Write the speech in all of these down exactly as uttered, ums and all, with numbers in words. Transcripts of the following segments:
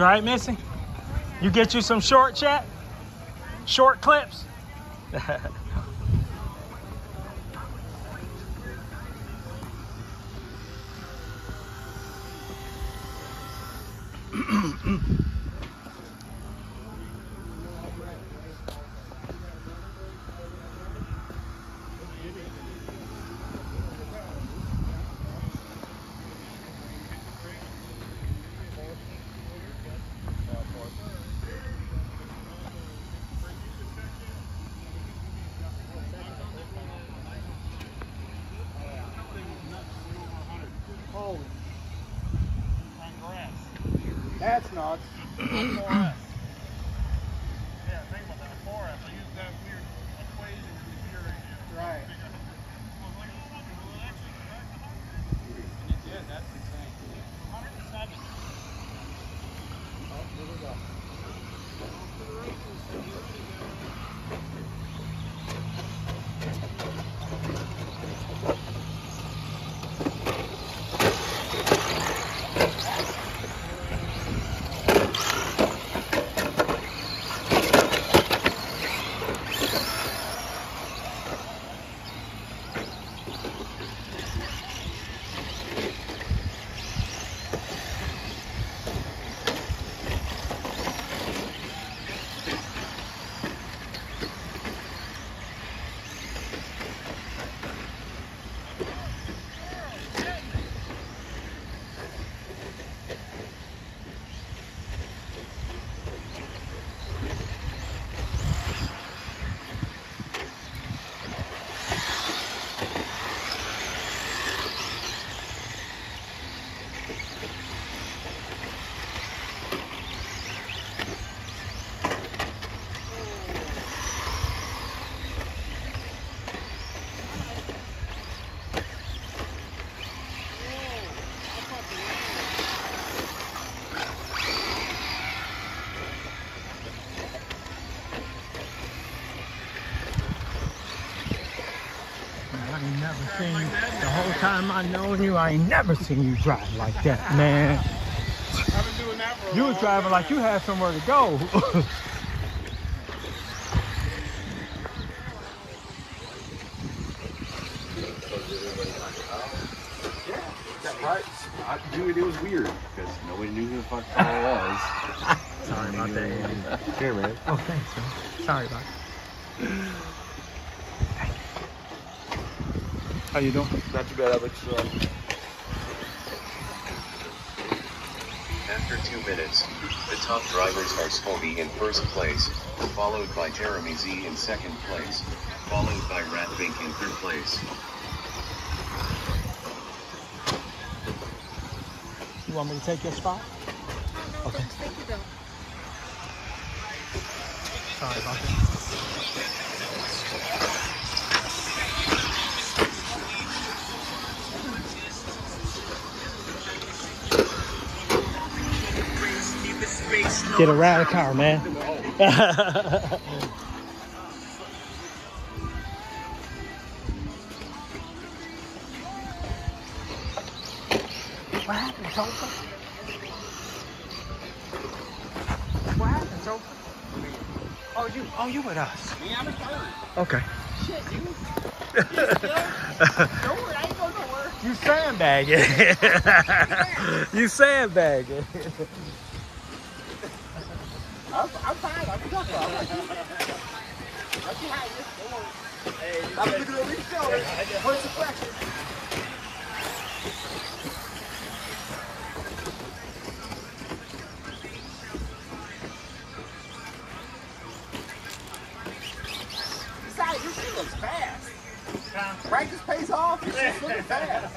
You all right, Missy? You get you some short chat? Short clips? That's nuts. four S. Yeah, think about that. four S. I use that weird equation in the gear ratio. Right. And you did. That's insane. one hundred seven. Oh, here we go. I ain't never seen you. The whole time I known you, I ain't never seen you drive like that, man. I've been doing that for a You long was driving time. like you had somewhere to go. Right. I, dude, it was weird because nobody knew who the fuck I was. Sorry about that, Andy. Here, man. Oh, thanks, man. Sorry about that. How you doing? Not too bad, Alex. Uh, After two minutes, the top drivers are Scobie in first place, followed by Jeremy Z in second place, followed by Ratvink in third place. You want me to take your spot? Okay. Thank you, though. Sorry about that. Get a rad car, man. What happened, Topher? What happened, Topher? Oh, you, oh, you with us? Me, I'm a third. Okay. Shit, dude. Don't worry, I ain't going nowhere. You sandbagging. You sandbagging. I'm, I'm fine. I'm stuck. I'm like, I'm behind you. Don't worry. Hey, I'm looking over your shoulder. What's the pressure? Besides, your shit looks fast. Practice pays off. Your shit's looking fast.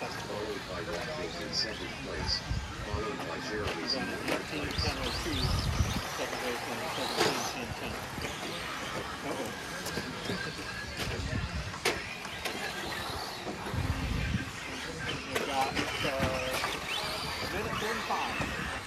followed by Rat Pink in second place, followed by Jeremy Z in third place. We got uh, a minute forty-five.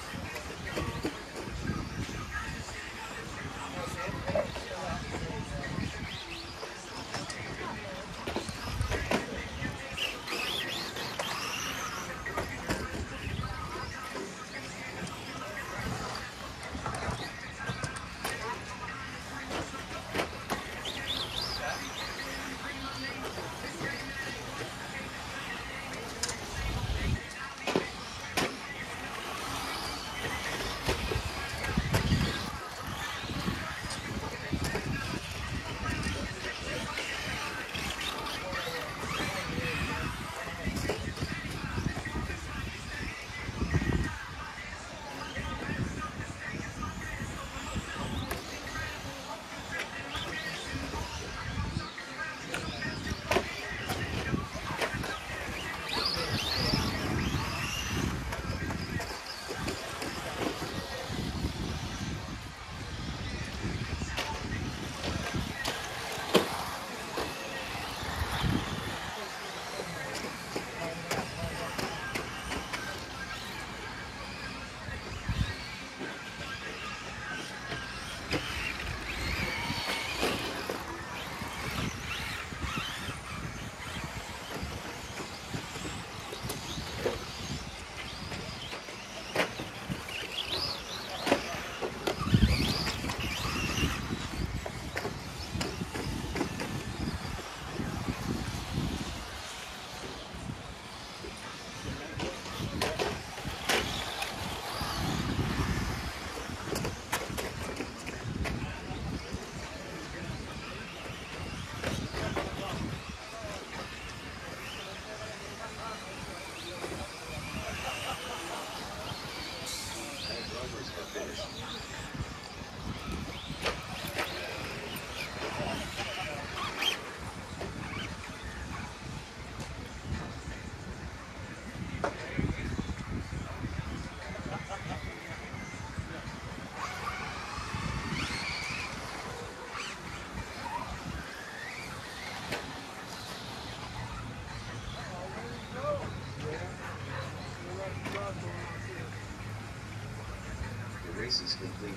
The race is completed.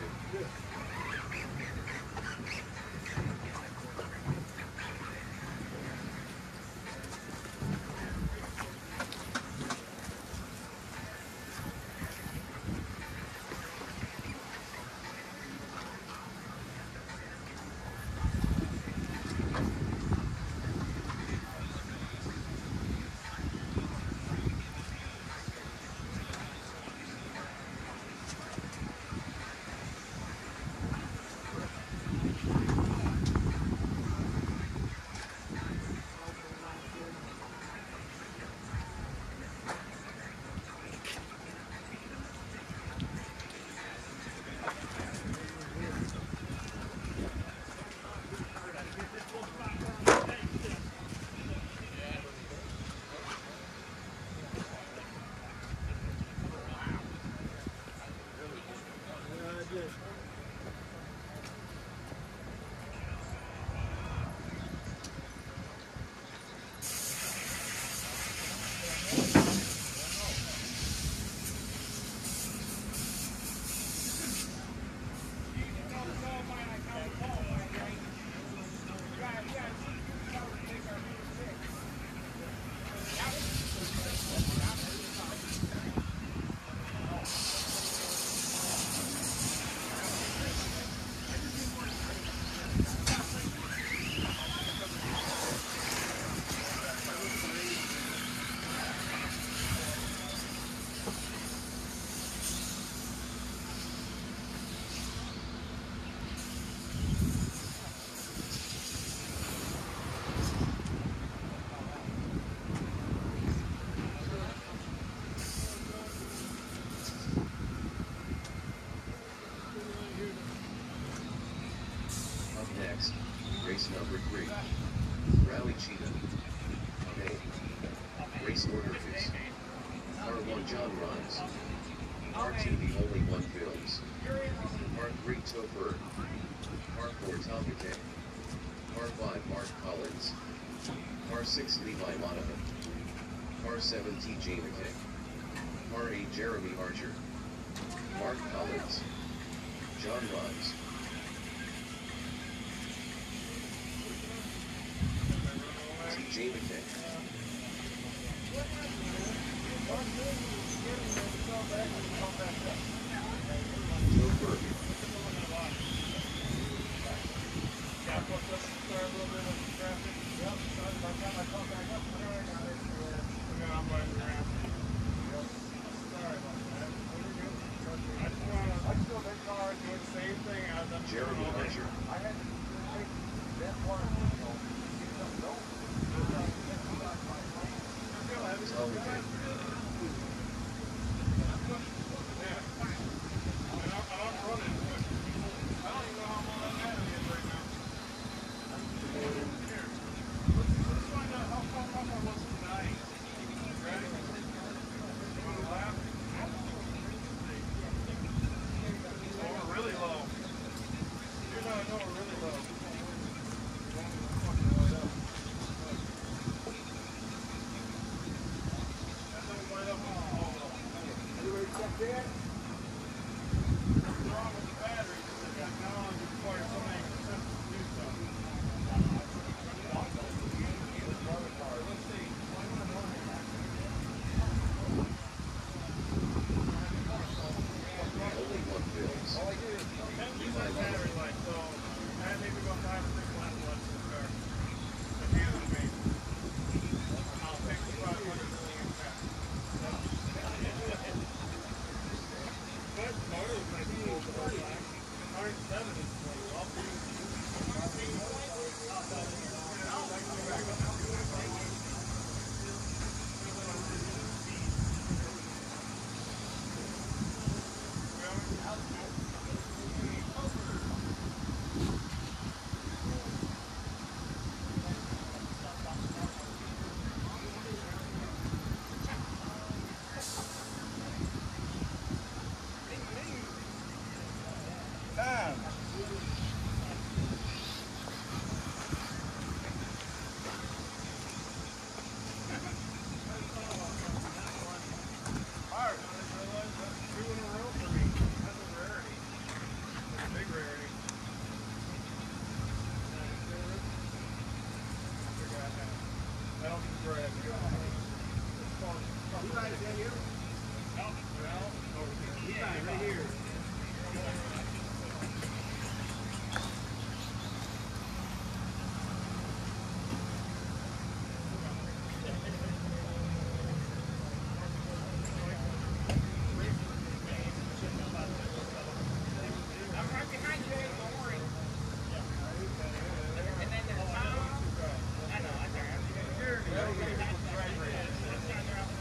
Race number three. Rally Cheetah. Name. Race order fifteen. Films. Part one John Rhimes. Part two The Only One Films. Part three Topher. Part four Tom McKay. Part five Mark Collins. Part six Levi Monahan. Part seven T J McKay. Part eight Jeremy Archer. Mark Collins. John Rhimes. T J McKay. Topher. Jeremy Archer. Tom McKay.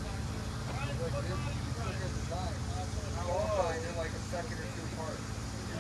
Qualifying in like a second or two parts.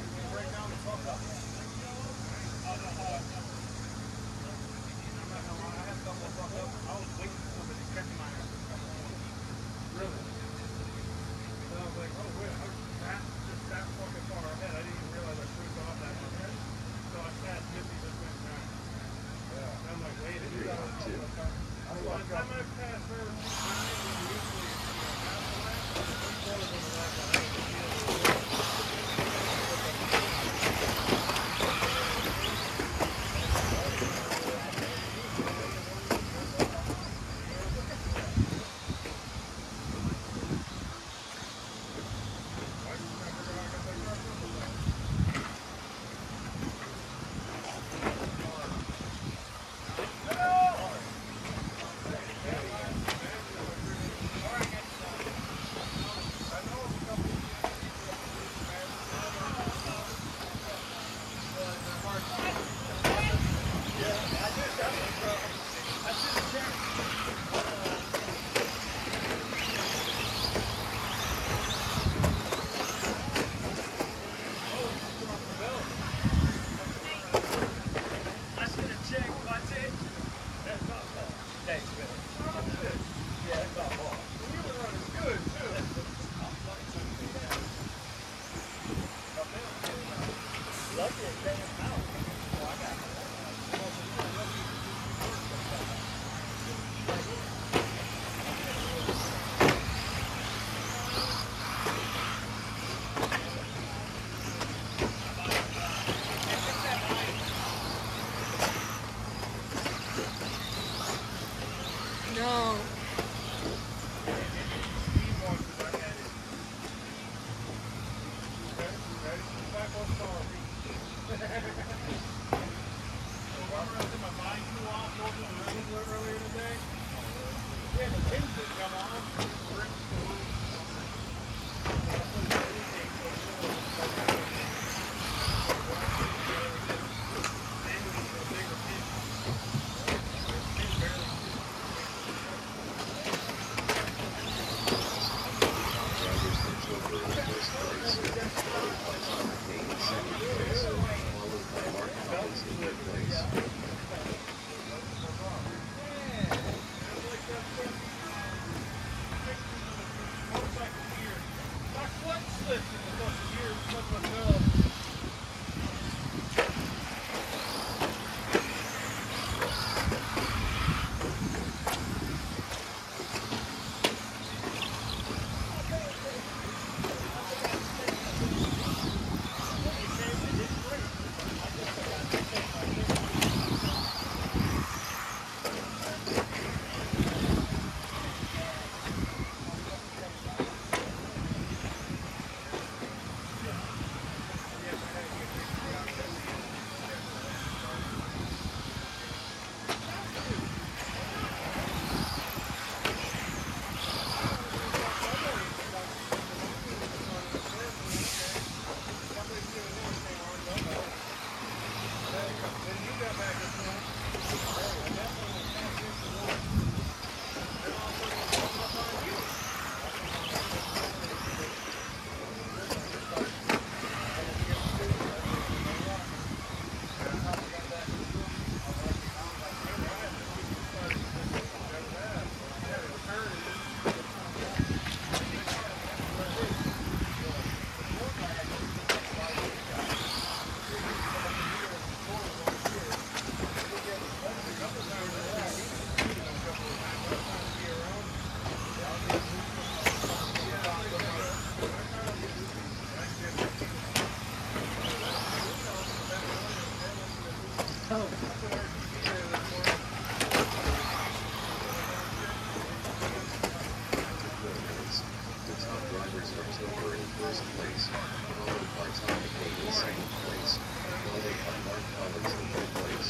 first place, followed by Tommy Kane in second place, followed by Mark Collins in third place.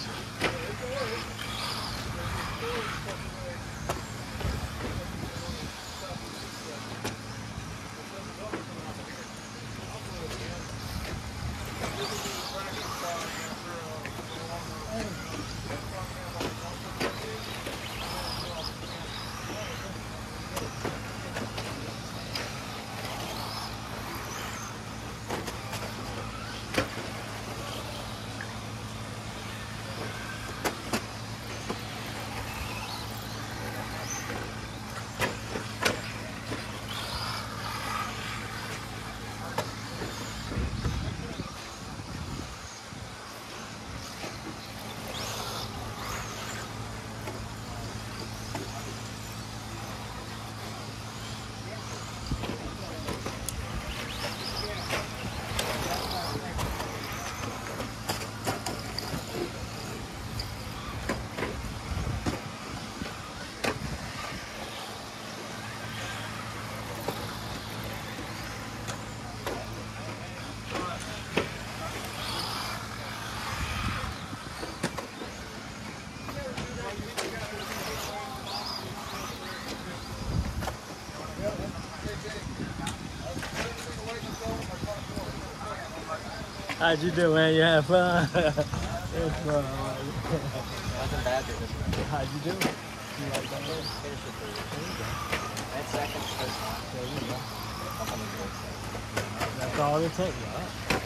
How'd you do, man? You have fun? It's fun. Wasn't bad this one. How'd you do? You like that one? Finish it through. And second, first one. There you go. Up on the good side. That's all it takes, right?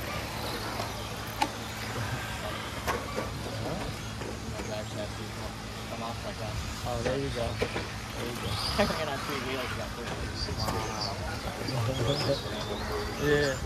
You actually have to come off like that. Oh, there you go. There you go. We're gonna have three wheels, you got three wheels. Yeah.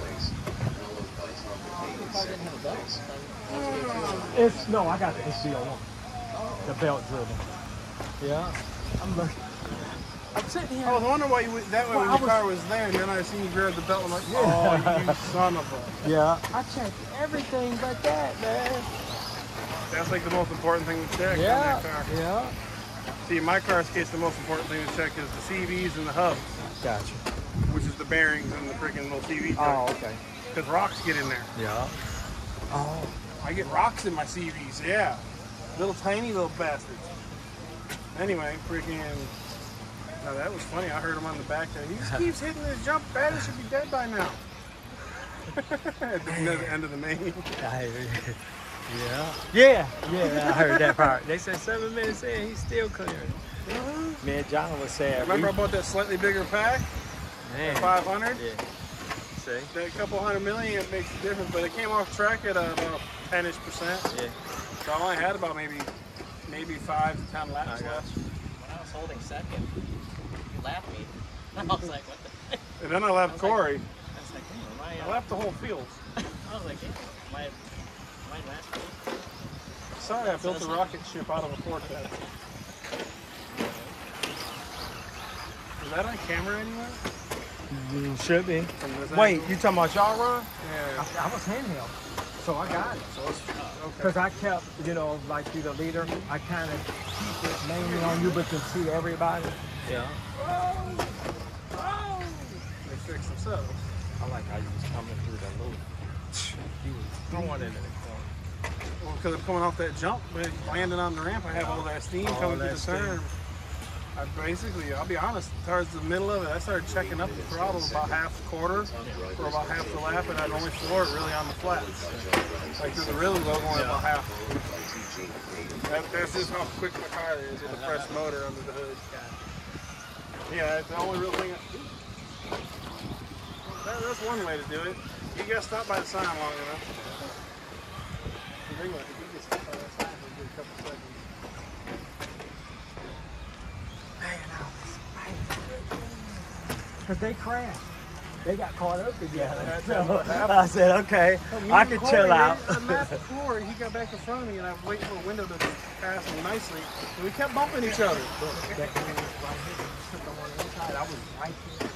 I didn't have a belt. It's no, I got the H B O one. The belt driven. Yeah. I'm looking. I'm sitting here. I was wondering why you would, that way Well, when I your was- car was there, and then I seen you grab the belt and like, Yeah. oh, you son of a. Yeah. I checked everything but that, man. That's like the most important thing to check Yeah. on that car. Yeah. See, in my car's case, the most important thing to check is the C Vs and the hubs, Gotcha. which is the bearings and the freaking little C V. Oh, okay. Because rocks get in there. Yeah. Oh. I get rocks in my C Vs, yeah. Little tiny little bastards. Anyway, freaking. Now that was funny. I heard him on the back there. He just keeps hitting his jump pad. He should be dead by now. At the end of the main. I, yeah. Yeah. Yeah. I heard that part. They said seven minutes in, he's still clearing. Uh-huh. Me and John was saying. Remember I bought that slightly bigger pack? Man. five hundred? Yeah. See? That couple hundred million makes a difference, but it came off track at uh, about ten-ish percent. Yeah. So I only had about maybe maybe five to ten laps I got left. you. When I was holding second, you laughed me. I was like, what the heck? And then I left Corey. I was like, hey, am I I, uh, left the whole field. I was like, hey, am I, am I last place? Sorry, I built a rocket ship out of a vortex. Is that on camera anywhere? You should be. From this Wait, angle? you talking about y'all run? Yeah. I, I was handheld, so I got it. So it's, okay. Because I kept, you know, like you the leader, I kind of keep it mainly on you, but can see everybody. Yeah. Oh! Oh! They fixed themselves. I like how you was coming through the loop. He was throwing it in the corner. Well, because I'm coming off that jump, but landing on the ramp, I have all that steam All coming through that the steam. turn. I basically, I'll be honest, towards the middle of it, I started checking up the throttle about half the quarter or about half the lap, and I'd only floor it really on the flats. Like through the really low, only about half. That, that's just how quick my car is with a fresh motor under the hood. Yeah, that's the only real thing. I, that, that's one way to do it. You gotta stop by the sign long enough. Think about it, if you get stop by that sign for a good couple seconds. Because they crashed. They got caught up together. That's So what happened. I said, okay, Me I and can Corey, chill out. I met Corey, he got back in front of me, and I was waiting for a window to pass him nicely, and we kept bumping each other. That guy was right here. Took him on the inside. I was right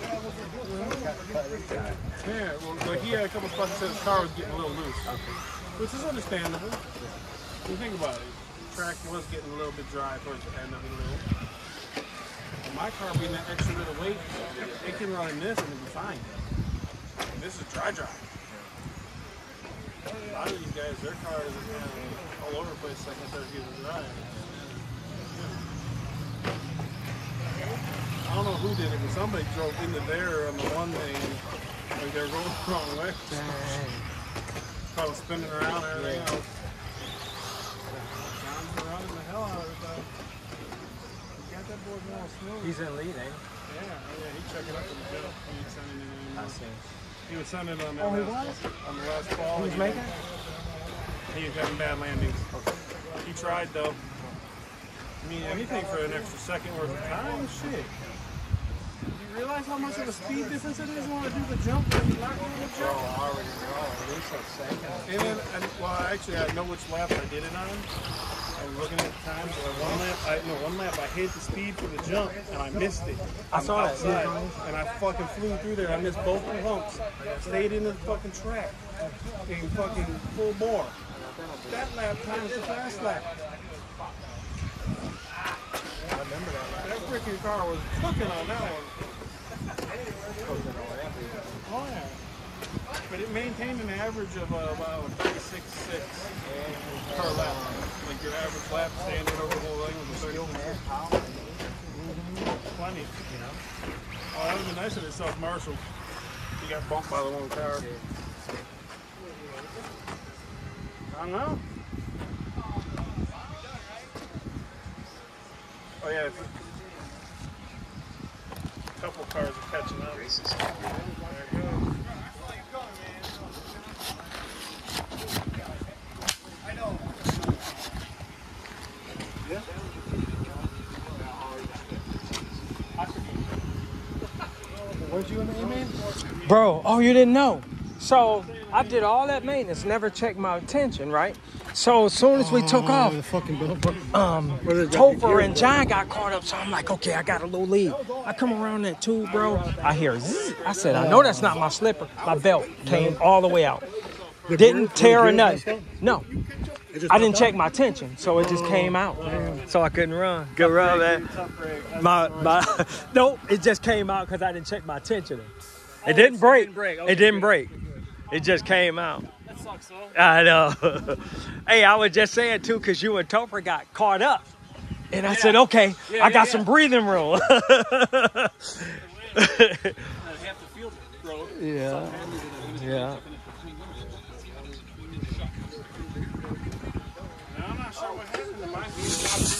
there. Yeah, well, like he had a couple spots that said his car was getting a little loose, which is understandable. When you think about it, the track was getting a little bit dry towards the end of it a little. And my car being that extra bit of weight, it can run in this and it'll be fine. this is dry dry. A lot of these guys, their cars are kind of all over the place second, third gear dry. I don't know who did it, but somebody drove into there on the one lane, like they were going the wrong way. Probably spinning around and everything else. John's running the hell out of it though. He got that boy going smooth. He's in lead, ain't he? Yeah, oh yeah, he checked it up in the bill. He was sending it in. I see. He was sending it on that Oh, he last, was? on the last ball. He was He- making? He was having bad landings. He tried though. I mean, anything for an extra second worth of time, shit. Do you realize how much of a speed difference it is when I do the jump and not do the jump? I already know. At least a second. And then, and, well, actually, I know which lap I did it on. I was looking at the time. So one lap, I no, one lap I hit the speed for the jump and I missed it. I I'm saw that, outside, yeah. and I fucking flew through there. I missed both the humps. Stayed in the fucking track, in fucking full bore. That lap time was the fast lap. I remember that. That freaking car was cooking on that one. Oh yeah. But it maintained an average of uh, about thirty-six point six per lap. Like your average lap standard over the whole thing was a thirty-six. Plenty. You know? Oh, that would be nice if it self-marshaled. You got bumped by the one car. I don't know. Oh yeah, it's a couple cars are catching up. Race is There it goes. Where'd you in the man? Bro, oh, you didn't know. So I did all that maintenance, never checked my attention, right? So as soon as we took off, um, Topher and John got caught up. So I'm like, okay, I got a little lead. I come around that tube, bro. I hear zzz. I said, I know that's not my slipper. My belt came all the way out. Didn't tear or nothing. No. I didn't check my tension, so it just came out. So I couldn't run. Good run, man. My, my, nope, it just came out because I didn't check my tension. It didn't break. It didn't break. It just came out. That sucks, though. I know. Hey, I was just saying, too, because you and Topher got caught up. And I said, okay, Yeah, I got yeah, some breathing room. Half the field road. Yeah. Yeah. Now, I'm not sure what happened. It might be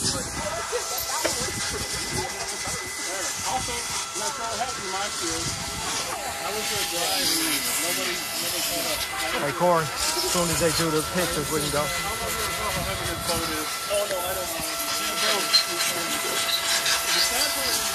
also, I'm not sure what happened in my field. I was there driving. Nobody, nobody caught up. Hey, Corey, as soon as they do the pictures, we can go. I don't know how heavy this boat is. Oh, no, I don't know.